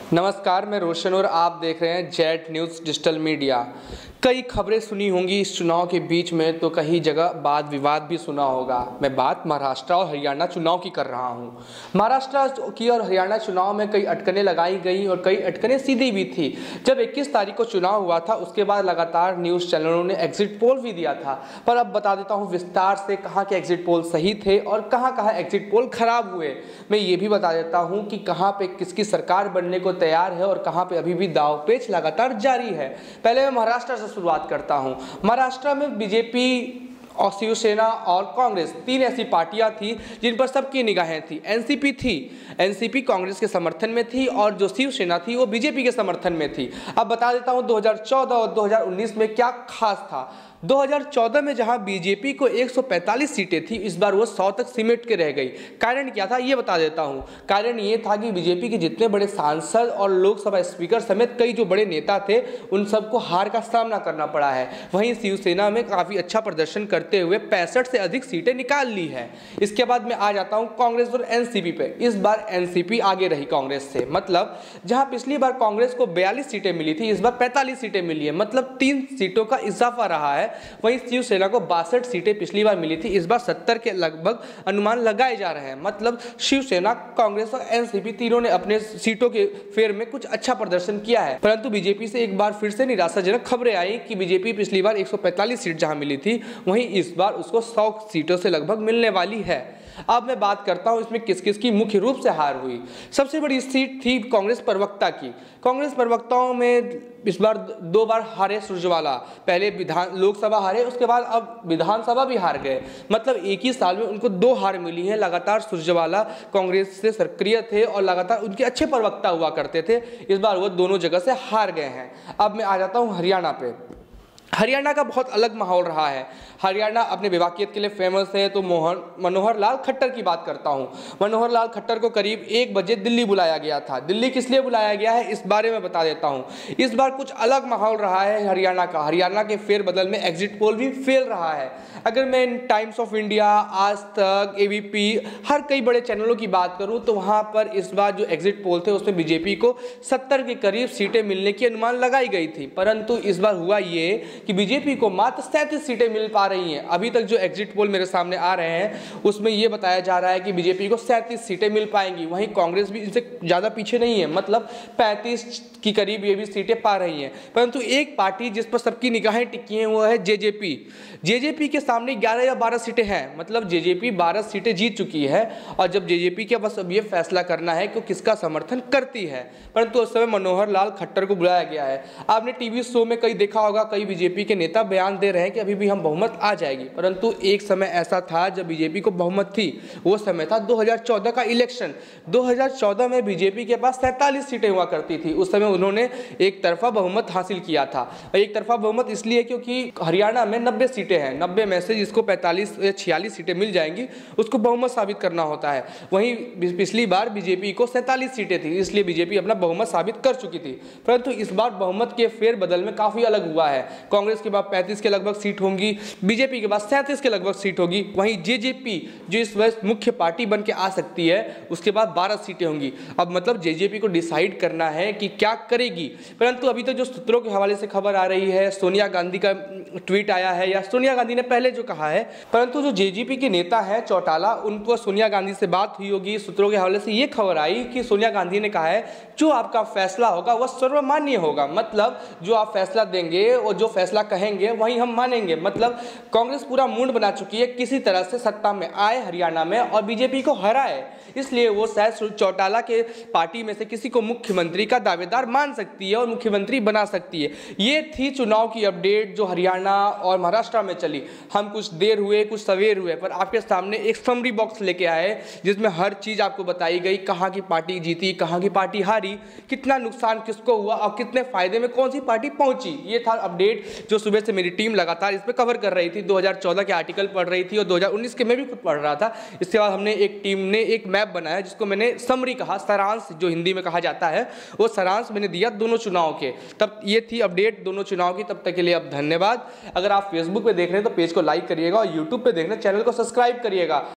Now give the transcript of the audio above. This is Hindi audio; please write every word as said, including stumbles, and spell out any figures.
नमस्कार, मैं रोशन और आप देख रहे हैं जेट न्यूज़ डिजिटल मीडिया। कई खबरें सुनी होंगी इस चुनाव के बीच में, तो कई जगह वाद विवाद भी सुना होगा। मैं बात महाराष्ट्र और हरियाणा चुनाव की कर रहा हूं। महाराष्ट्र की और हरियाणा चुनाव में कई अटकलें लगाई गई और कई अटकलें सीधी भी थी। जब इक्कीस तारीख को चुनाव हुआ था, उसके बाद लगातार न्यूज़ चैनलों ने एग्जिट पोल भी दिया था। पर अब बता देता हूँ विस्तार से कहाँ के एग्जिट पोल सही थे और कहाँ कहाँ एग्जिट पोल खराब हुए। मैं ये भी बता देता हूँ कि कहाँ पे किसकी सरकार बनने को तैयार है और कहां पे अभी भी दांवपेच लगातार जारी है। पहले मैं महाराष्ट्र से शुरुआत करता हूं। महाराष्ट्र में बीजेपी और शिवसेना और कांग्रेस तीन ऐसी पार्टियां थी जिन पर सबकी निगाहें थी। एनसीपी थी, एनसीपी कांग्रेस के समर्थन में थी और जो शिवसेना थी वो बीजेपी के समर्थन में थी। अब बता देता हूं दो हज़ार चौदह और दो हज़ार उन्नीस में क्या खास था। दो हज़ार चौदह में जहां बीजेपी को एक सौ पैंतालीस सीटें थी, इस बार वो सौ तक सिमट के रह गई। कारण क्या था ये बता देता हूं। कारण ये था कि बीजेपी के जितने बड़े सांसद और लोकसभा स्पीकर समेत कई जो बड़े नेता थे, उन सबको हार का सामना करना पड़ा है। वहीं शिवसेना में काफ़ी अच्छा प्रदर्शन करते हुए पैंसठ से अधिक सीटें निकाल ली है। इसके बाद मैं आ जाता हूँ कांग्रेस और एनसीपी पे। इस बार एनसीपी आगे रही कांग्रेस से। मतलब जहाँ पिछली बार कांग्रेस को बयालीस सीटें मिली थी, इस बार पैंतालीस सीटें मिली है। मतलब तीन सीटों का इजाफा रहा है। वहीं शिवसेना को बासठ सीटें पिछली बार मिली थी, इस बार सत्तर के लगभग अनुमान लगाए जा रहे हैं। मतलब शिवसेना, कांग्रेस और एनसीपी तीनों ने अपने सीटों के फेर में कुछ अच्छा प्रदर्शन किया है। परंतु बीजेपी से एक बार फिर से निराशाजनक खबरें आई कि बीजेपी पिछली बार एक सौ पैंतालीस सीट जहां मिली थी, वहीं इस बार उसको सौ सीटों से लगभग मिलने वाली है। अब मैं बात करता हूं इसमें किस किस की मुख्य रूप से हार हुई। सबसे बड़ी सीट थी कांग्रेस प्रवक्ता की। कांग्रेस प्रवक्ताओं में इस बार दो बार हारे सुरजेवाला। पहले विधान लोकसभा हारे, उसके बाद अब विधानसभा भी हार गए। मतलब एक ही साल में उनको दो हार मिली है। लगातार सुरजेवाला कांग्रेस से सक्रिय थे और लगातार उनके अच्छे प्रवक्ता हुआ करते थे। इस बार वो दोनों जगह से हार गए हैं। अब मैं आ जाता हूँ हरियाणा पे। हरियाणा का बहुत अलग माहौल रहा है। हरियाणा अपने विवाकियत के लिए फेमस है। तो मोहन मनोहर लाल खट्टर की बात करता हूं। मनोहर लाल खट्टर को करीब एक बजे दिल्ली बुलाया गया था। दिल्ली किस लिए बुलाया गया है इस बारे में बता देता हूं। इस बार कुछ अलग माहौल रहा है हरियाणा का। हरियाणा के फेरबदल में एग्जिट पोल भी फेल रहा है। अगर मैं टाइम्स ऑफ इंडिया, आज तक, एबीपी, हर कई बड़े चैनलों की बात करूं तो वहां पर इस बार जो एग्जिट पोल थे उसमें बीजेपी को सत्तर के करीब सीटें मिलने की अनुमान लगाई गई थी। परंतु इस बार हुआ ये कि बीजेपी को मात्र सैंतीस सीटें मिल पा रही हैं। अभी तक जो एग्जिट पोल मेरे सामने आ रहे हैं उसमें यह बताया जा रहा है कि बीजेपी को सैंतीस सीटें मिल पाएंगी। वहीं कांग्रेस भी इनसे ज्यादा पीछे नहीं है। मतलब पैंतीस की करीब ये भी सीटें पा रही हैं। परंतु एक पार्टी जिस पर सबकी निगाहें टिकी हैं वो है जेजेपी। जेजेपी के सामने ग्यारह या बारह सीटें हैं। मतलब जेजेपी बारह सीटें जीत चुकी है और जब जेजेपी के बस अब ये फैसला करना है कि किसका समर्थन करती है। परंतु उस समय मनोहर लाल खट्टर को बुलाया गया है। आपने टीवी शो में कई देखा होगा, कई बीजेपी के नेता बयान दे रहे हैं कि अभी भी हम बहुमत आ जाएगी। परंतु एक समय ऐसा था जब बीजेपी को बहुमत थी। वो समय था दो हज़ार चौदह का इलेक्शन। दो हज़ार चौदह में बीजेपी के पास सैंतालीस सीटें हुआ करती थी। उस समय उन्होंने एक तरफा बहुमत हासिल किया था। एक तरफा बहुमत इसलिए क्योंकि हरियाणा में नब्बे सीटें हैं। नब्बे में से जिसको पैंतालीस या छियालीस सीटें मिल जाएंगी उसको बहुमत साबित करना होता है। वहीं पिछली बार बीजेपी को सैंतालीस सीटें थी, इसलिए बीजेपी अपना बहुमत साबित कर चुकी थी। परंतु इस बार बहुमत के फेरबदल में काफी अलग हुआ है। कांग्रेस के बाद पैंतीस के लगभग सीट होंगी, बीजेपी के बाद सैंतीस के लगभग सीट होगी। वहीं जेजेपी जो इस वर्ष मुख्य पार्टी बन के आ सकती है, उसके बाद बारह सीटें होंगी। अब मतलब जेजेपी को डिसाइड करना है कि क्या करेगी। परंतु अभी तो जो सूत्रों के हवाले से खबर आ रही है, सोनिया गांधी का ट्वीट आया है या सोनिया गांधी ने पहले जो कहा है, परंतु जो जेजेपी के नेता है चौटाला, उनको सोनिया गांधी से बात हुई होगी। सूत्रों के हवाले से यह खबर आई कि सोनिया गांधी ने कहा है जो आपका फैसला होगा वह सर्वमान्य होगा। मतलब जो आप फैसला देंगे और जो फैसला कहेंगे वही हम मानेंगे। मतलब कांग्रेस पूरा मूड बना चुकी है किसी तरह से सत्ता में आए हरियाणा में और बीजेपी को हराए। इसलिए वो शायद चौटाला के पार्टी में से किसी को मुख्यमंत्री का दावेदार मान सकती है और मुख्यमंत्री बना सकती है। ये थी चुनाव की अपडेट जो हरियाणा और महाराष्ट्र में चली। हम कुछ देर हुए, कुछ सवेर हुए, पर आपके सामने एक समरी बॉक्स लेके आए जिसमें हर चीज आपको बताई गई। कहाँ की पार्टी जीती, कहाँ की पार्टी हारी, कितना नुकसान किसको हुआ और कितने फायदे में कौन सी पार्टी पहुंची। ये था अपडेट जो सुबह से मेरी टीम लगातार इस पर कवर कर रही थी। दो हज़ार चौदह के आर्टिकल पढ़ रही थी और दो हज़ार उन्नीस के मैं भी खुद पढ़ रहा था। इसके बाद हमने एक टीम ने एक मैप बनाया जिसको मैंने समरी कहा, सारांश जो हिंदी में कहा जाता है, वो सारांश मैंने दिया दोनों चुनाव के। तब ये थी अपडेट दोनों चुनाव की। तब तक के लिए अब धन्यवाद। अगर आप फेसबुक पे देख रहे हैं तो पेज को लाइक करिएगा और यूट्यूब पे देख रहे हैं चैनल को सब्सक्राइब करिएगा।